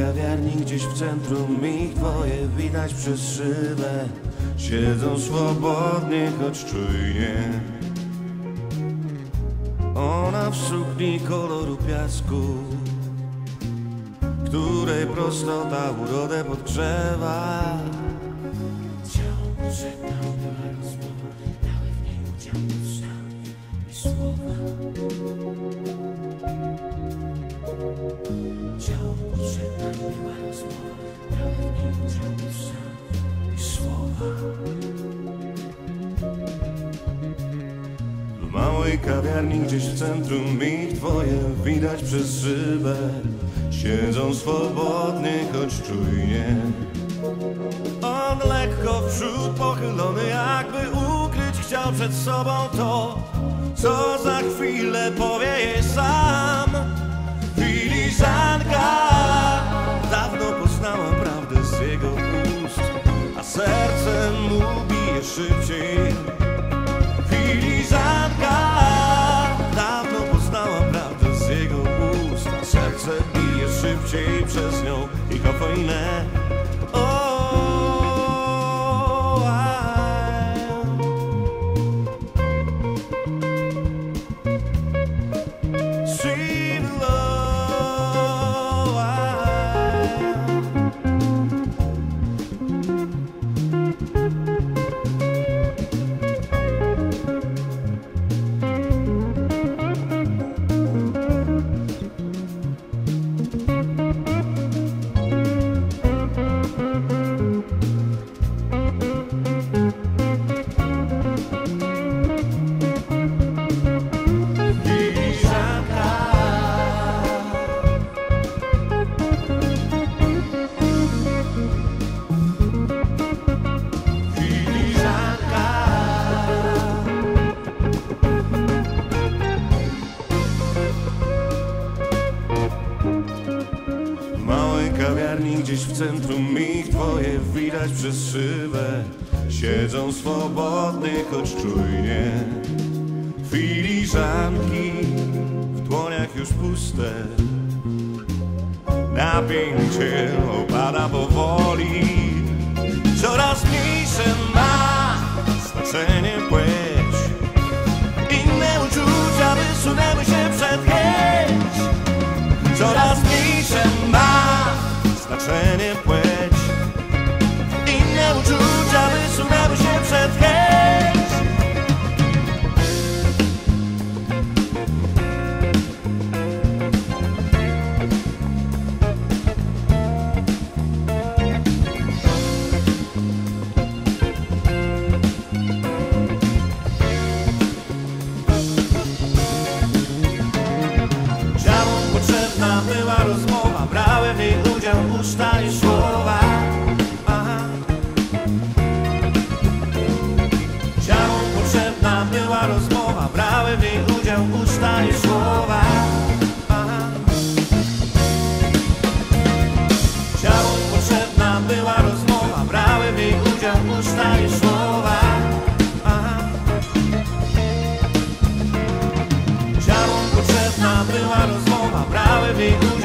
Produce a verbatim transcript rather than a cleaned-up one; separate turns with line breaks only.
kawiarni gdzieś w centrum ich dwoje widać przez szybę. Siedzą swobodnie, choć czujnie. Ona w sukni koloru piasku, której prostota urodę podgrzewa.
Ciało żegnał, była rozmowa, dały w niej udział usta i słowa. Ciało żegnał, była rozmowa, dały w niej udział usta i słowa.
W małej kawiarni gdzieś w centrum ich dwoje widać przez szybę. Siedzą swobodnie, choć czujnie. On lekko w przód pochylony, jakby ukryć chciał przed sobą to, co za chwilę powie jej sam. Filiżanka dawno poznała prawdę z jego ust, a serce mu bije szybciej. Filiżanka dawno poznała prawdę z jego ust, a serce bije szybciej przez nią i kofeinę. Kawiarni gdzieś w centrum ich dwoje widać przez szybę. Siedzą swobodnie, choć czujnie. Filiżanki w dłoniach już puste. Napięcie opada powoli. Coraz mniejsze ma znaczenie płeć. Inne uczucia wysunęły się przed chęć. Coraz mniejsze ma znaczenie płeć. Inne uczucia wysunęły się przed chęć. Ciałom potrzebna była rozmowa, brały w niej udział usta i słowa. Aha. Ciałom potrzebna była rozmowa, brały w niej udział usta i słowa. Aha. Ciałom potrzebna była rozmowa, brały w niej udział usta i słowa. Aha. Ciałom potrzebna była rozmowa, brały w niej udział